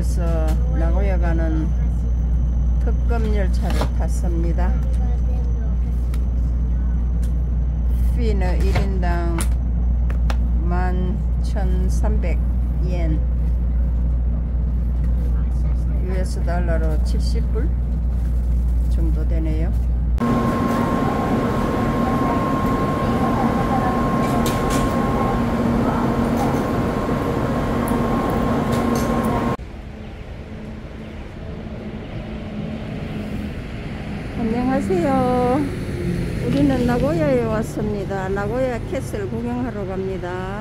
도쿄에서 나고야 가는 특급 열차를 탔습니다. 피는 1인당 11,300엔, US 달러로 70불 정도 되네요. 안녕하세요. 우리는 나고야에 왔습니다. 나고야 캐슬 구경하러 갑니다.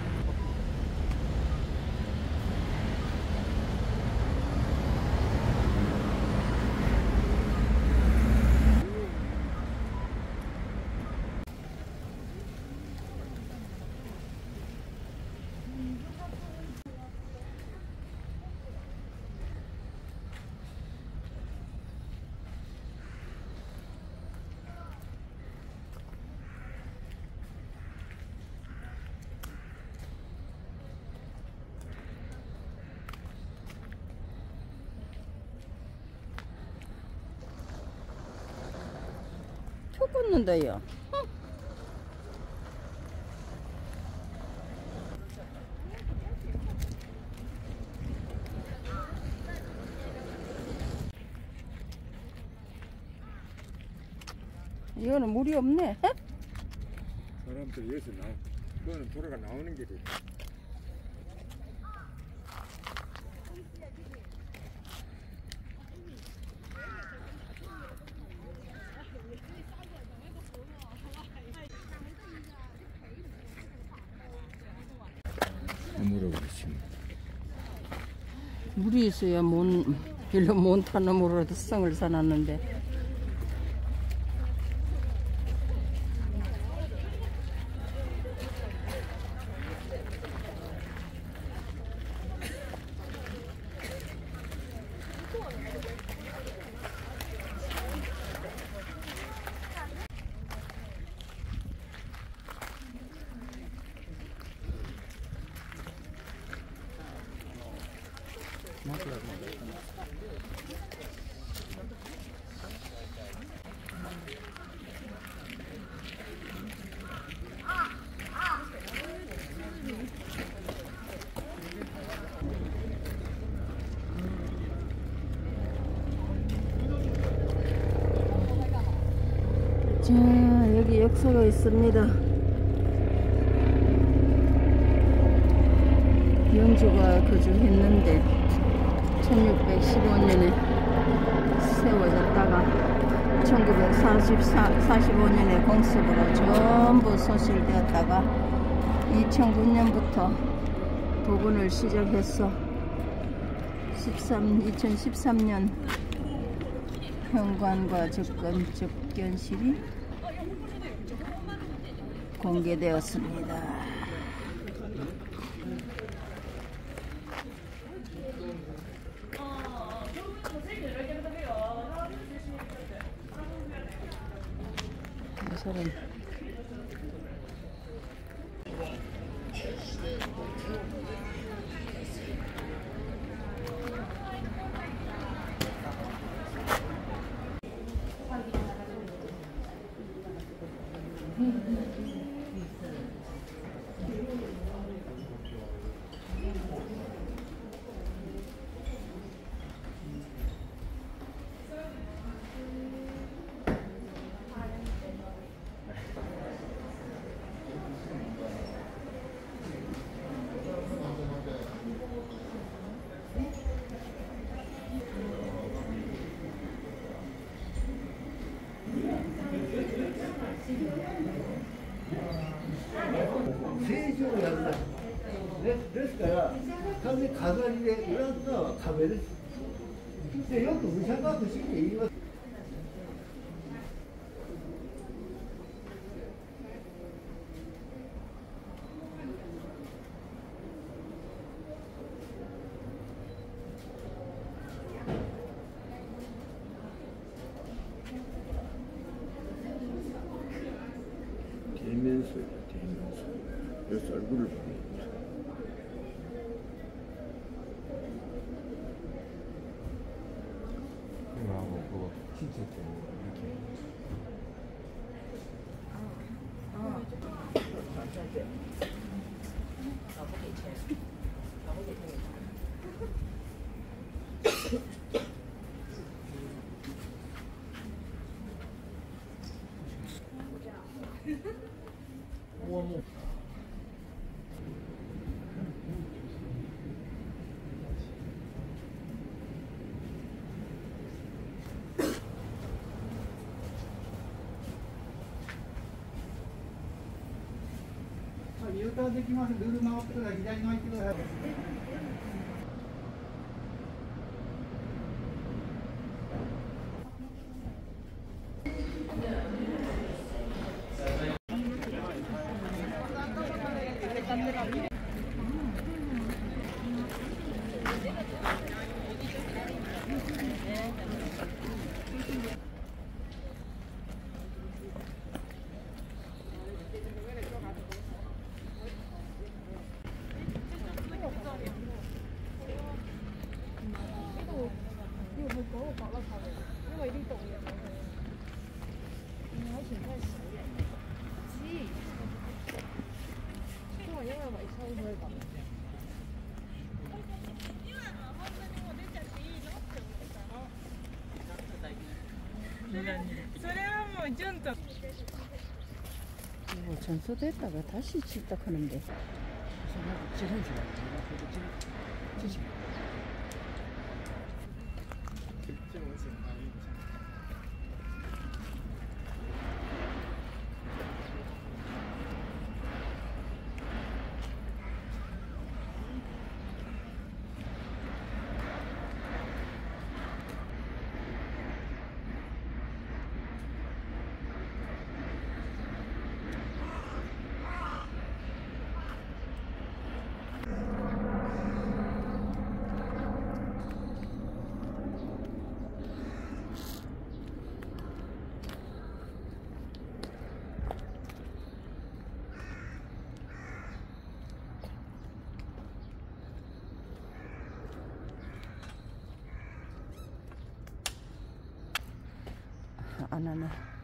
초 꽂는다요. 이거는 물이 없네. 사람들이 여기서 그거는 돌아가 나오는 길이. 물이 있어야 별로 몬타나무로 성을 사놨는데. 자, 여기 역사가 있습니다. 영주가 거주했는데 1615년에 세워졌다가 1945년에 공습으로 전부 소실되었다가 2009년부터 복원을 시작해서 2013년 현관과 접견실이 공개되었습니다. 이 사람 세종을 한다. 그래서 가면 가가리에 이런다 가면은 근데 여기 의사가 그 시기에 이거 대면소야, 대면소. 여기서 얼굴을 보네. 그 신체 때 이렇게. 우와 뭐. U ターンできます。ルール回ってください。左に入ってください。 それはもう順と 이거 전소됐다가 다시 집딱하는데. 안 하나.